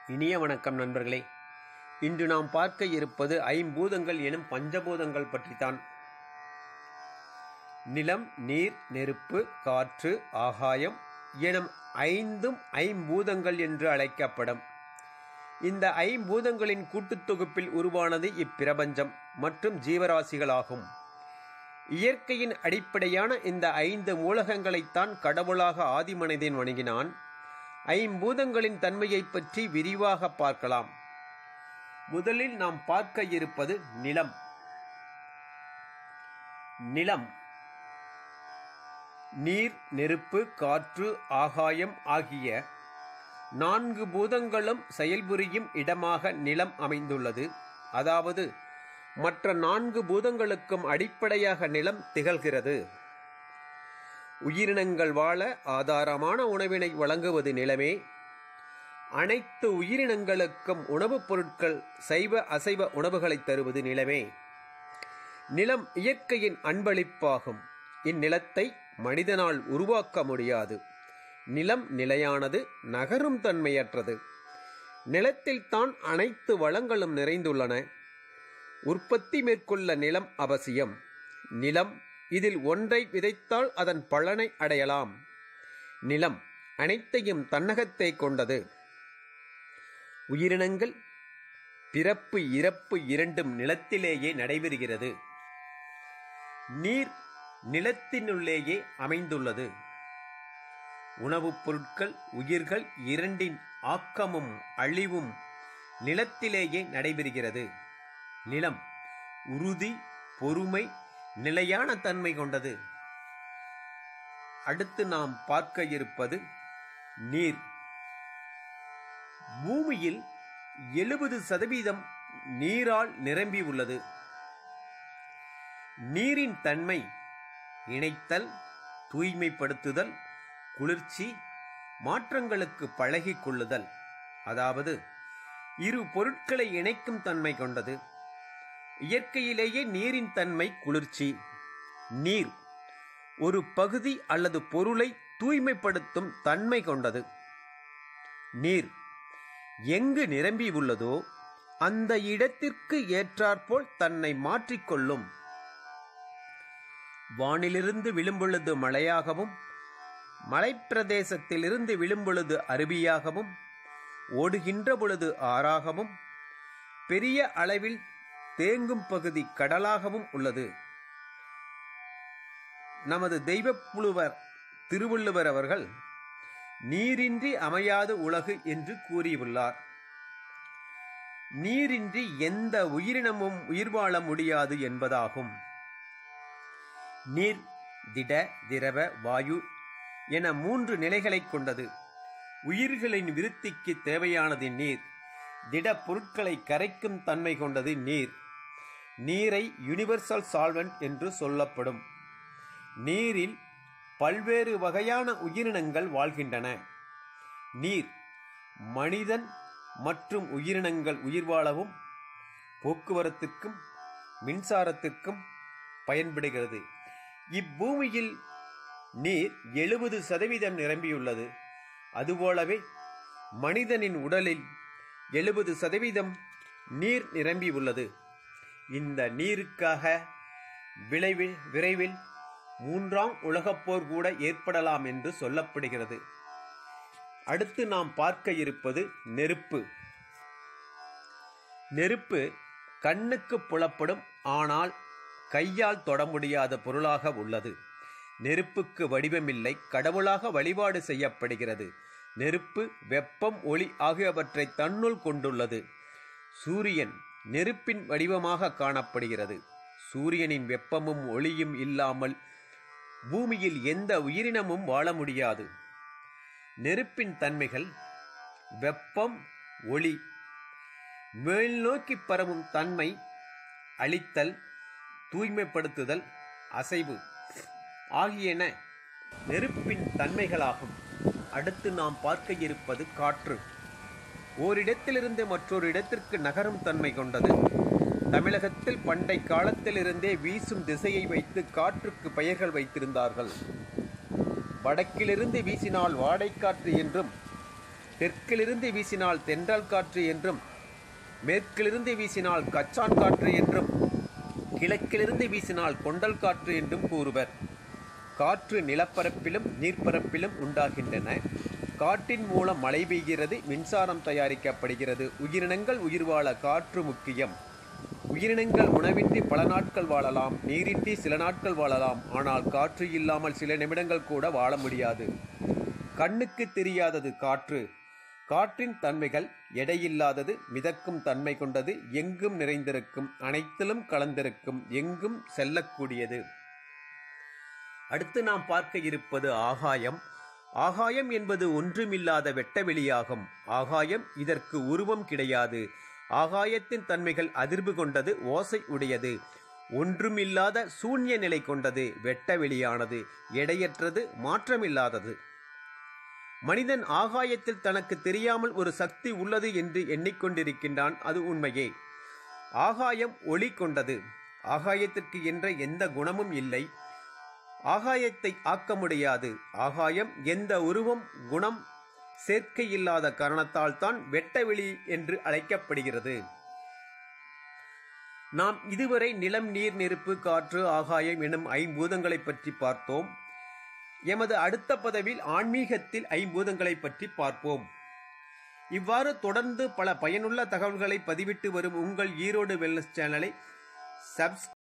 இனிய வணக்கம் நண்பர்களே. இன்று நாம் பார்க்க இருப்பது ஐம்பூதங்கள் எனும் பஞ்சபூதங்கள் பற்றித்தான். நிலம், நீர், நெருப்பு, காற்று, ஆகாயம் எனும் ஐந்தும் ஐம்பூதங்கள் என்று அழைக்கப்படும். இந்த ஐம்பூதங்களின் கூட்டுத்தொகுப்பில் உருவானது இப்பிரபஞ்சம் மற்றும் ஜீவராசிகளாகும். இயற்கையின் அடிப்படையான இந்த ஐந்து மூலகங்களைத்தான் கடவுளாக ஆதிமனிதன் வணங்கினான். ஐம்பூதங்களின் தன்மையை பற்றி விரிவாக பார்க்கலாம். முதலில் நாம் பார்க்க இருப்பது நிலம். நிலம் நீர், நெருப்பு, காற்று, ஆகாயம் ஆகிய 4 பூதங்களும் செயல்புரியும் இடமாக நிலம் அமைந்துள்ளது. அதாவது மற்ற 4 பூதங்களுக்கும் அடிப்படையாக நிலம் திகழ்கிறது. உயிரினங்கள் வாழ ஆதாரமான உணவினை வழங்குவது நிலமே. அனைத்து உயிரினங்களுக்கும் உணவுப் பொருட்கள், சைவ அசைவ உணவுகளை தருவது நிலமே. நிலம் இயற்கையின் அன்பளிப்பாகும். இந்நிலத்தை மனிதனால் உருவாக்க முடியாது. நிலம் நிலையானது, நகரும் தன்மையற்றது. நிலத்தில் தான் அனைத்து வளங்களும் நிறைந்துள்ளன. உற்பத்தி மேற்கொள்ள நிலம் அவசியம். நிலம் இதில் ஒன்றை விதைத்தால் அதன் பலனை அடையலாம். நிலம் அனைத்தையும் தன்னகத்தை கொண்டது. உயிரினங்கள் பிறப்பு இறப்பு இரண்டும் நிலத்திலேயே நடைபெறுகிறது. நீர் நிலத்தினுள்ளேயே அமைந்துள்ளது. உணவுப் பொருட்கள், உயிர்கள் இரண்டின் ஆக்கமும் அழிவும் நிலத்திலேயே நடைபெறுகிறது. நிலம் உறுதி, பொறுமை, நிலையான தன்மை கொண்டது. அடுத்து நாம் பார்க்க இருப்பது நீர். பூமியில் 70% நீரால் நிரம்பி உள்ளது. நீரின் தன்மை இணைத்தல், தூய்மைப்படுத்துதல், குளிர்ச்சி, மாற்றங்களுக்கு பழகிக் கொள்ளுதல். அதாவது இரு பொருட்களை இணைக்கும் தன்மை கொண்டது. இயற்கையிலேயே நீரின் தன்மை குளிர்ச்சி. நீர் ஒரு பகுதி அல்லது பொருளை தூய்மைப்படுத்தும் தன்மை கொண்டது. நீர் எங்கு நிரம்பி உள்ளதோ அந்த இடத்திற்கு ஏற்றாற்போல் தன்னை மாற்றிக்கொள்ளும். வானிலிருந்து விழும்பொழுது மழையாகவும், மலைப்பிரதேசத்திலிருந்து விழும்பொழுது அருவியாகவும், ஓடுகின்ற பொழுது ஆறாகவும், பெரிய அளவில் தேங்கும் பகுதி கடலாகவும் உள்ளது. நமது தெய்வப் புலவர் திருவள்ளுவர் அவர்கள் நீரின்றி அமையாது உலகு என்று கூறியுள்ளார். நீரின்றி எந்த உயிரினமும் உயிர் வாழ முடியாது என்பதாகும். நீர் திட, திரவ, வாயு என 3 நிலைகளை கொண்டது. உயிர்களின் விருத்திக்கு தேவையானது நீர். திட பொருட்களை கரைக்கும் தன்மை கொண்டது நீர். நீரை யுனிவர்சல் சால்வெண்ட் என்று சொல்லப்படும். நீரில் பல்வேறு வகையான உயிரினங்கள் வாழ்கின்றன. நீர் மனிதன் மற்றும் உயிரினங்கள் உயிர் வாழவும், போக்குவரத்திற்கும் மின்சாரத்திற்கும் பயன்படுகிறது. இப்பூமியில் நீர் 70% நிரம்பியுள்ளது. அதுபோலவே மனிதனின் உடலில் 70% நீர் நிரம்பி உள்ளது. இந்த நீருக்காக விரைவில் 3ஆம் உலகப்போர் கூட ஏற்படலாம் என்று சொல்லப்படுகிறது. அடுத்து நாம் பார்க்க இருப்பது நெருப்பு. நெருப்பு கண்ணுக்கு புலப்படும், ஆனால் கையால் தொட முடியாத பொருளாக உள்ளது. நெருப்புக்கு வடிவமில்லை, கடவுளாக வழிபாடு செய்யப்படுகிறது. நெருப்பு வெப்பம், ஒளி ஆகியவற்றை தன்னுள் கொண்டுள்ளது. சூரியன் நெருப்பின் வடிவமாக காணப்படுகிறது. சூரியனின் வெப்பமும் ஒளியும் இல்லாமல் பூமியில் எந்த உயிரினமும் வாழ முடியாது. நெருப்பின் தன்மைகள் வெப்பம், ஒளி, மேல்நோக்கி பரவும் தன்மை, அழித்தல், தூய்மைப்படுத்துதல், அசைவு ஆகியன நெருப்பின் தன்மைகளாகும். அடுத்து நாம் பார்க்க இருப்பது காற்று. ஓரிடத்திலிருந்து மற்றொரு இடத்திற்கு நகரும் தன்மை கொண்டது. தமிழகத்தில் பண்டை காலத்திலிருந்தே வீசும் திசையை வைத்து காற்றுக்கு பெயர்கள் வைத்திருந்தார்கள். வடக்கிலிருந்து வீசினால் வாடைக்காற்று என்றும், தெற்கிலிருந்து வீசினால் தென்றல் காற்று என்றும், மேற்கிலிருந்து வீசினால் கச்சான் காற்று என்றும், கிழக்கிலிருந்து வீசினால் கொண்டல் காற்று என்றும் கூறுவர். காற்று நிலப்பரப்பிலும் நீர்ப்பரப்பிலும் உண்டாகின்றன. காற்றின் மூலம் மழை பெய்கிறது, மின்சாரம் தயாரிக்கப்படுகிறது. உயிரினங்கள் உயிர் வாழ காற்று முக்கியம். உயிரினங்கள் உணவின்றி பல நாட்கள் வாழலாம், நீரின்றி சில நாட்கள் வாழலாம். ஆனால் காற்று இல்லாமல் சில நிமிடங்கள் கூட வாழ முடியாது. கண்ணுக்கு தெரியாதது காற்று. காற்றின் தன்மைகள் எடையில்லாதது, மிதக்கும் தன்மை கொண்டது, எங்கும் நிறைந்திருக்கும், அனைத்திலும் கலந்திருக்கும், எங்கும் செல்லக்கூடியது. அடுத்து நாம் பார்க்க இருப்பது ஆகாயம். ஆகாயம் என்பது ஒன்றுமில்லாத வெட்டவெளியாகும். ஆகாயம் இதற்கு உருவம் கிடையாது. ஆகாயத்தின் தன்மைகள் அதிர்வு கொண்டது, ஓசை உடையது, ஒன்றுமில்லாத சூன்ய நிலை கொண்டது, வெட்டவெளியானது, எடையற்றது, மாற்றமில்லாதது. மனிதன் ஆகாயத்தில் தனக்கு தெரியாமல் ஒரு சக்தி உள்ளது என்று எண்ணிக்கொண்டிருக்கின்றான். அது உண்மையே. ஆகாயம் ஒளி கொண்டது. ஆகாயத்திற்கு என்ற எந்த குணமும் இல்லை. ஆகாயத்தை ஆக்க முடியாது. ஆகாயம் எந்த உருவம் குணம் சேர்க்கை இல்லாத காரணத்தால் தான் வெட்டவெளி என்று அழைக்கப்படுகிறது. நாம் இதுவரை நிலம், நீர், நெருப்பு, காற்று, ஆகாயம் எனும் ஐம்பூதங்களை பற்றி பார்த்தோம். எமது அடுத்த பதிவில் ஆன்மீகத்தில் ஐம்பூதங்களை பற்றி பார்ப்போம். இவ்வாறு தொடர்ந்து பல பயனுள்ள தகவல்களை பதிவிட்டு வரும் உங்கள் ஈரோடு வெல்னஸ் சேனலை சப்ஸ்கிரைப்